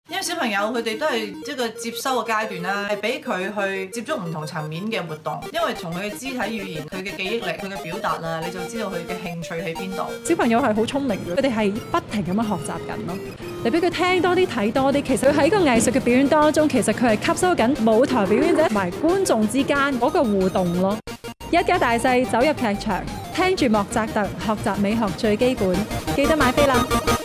因為小朋友佢哋都係一個接收嘅階段啦，係俾佢去接觸唔同層面嘅活動，因為從佢嘅肢體語言、佢嘅記憶力、佢嘅表達啦，你就知道佢嘅興趣喺邊度。 小朋友係好聰明嘅，佢哋係不停咁樣學習緊咯。你俾佢聽多啲、睇多啲，其實佢喺個藝術嘅表演當中，其實佢係吸收緊舞台表演者同埋觀眾之間嗰個互動咯。一家大細走入劇場，聽住莫扎特，學習美學最基本，記得買飛啦！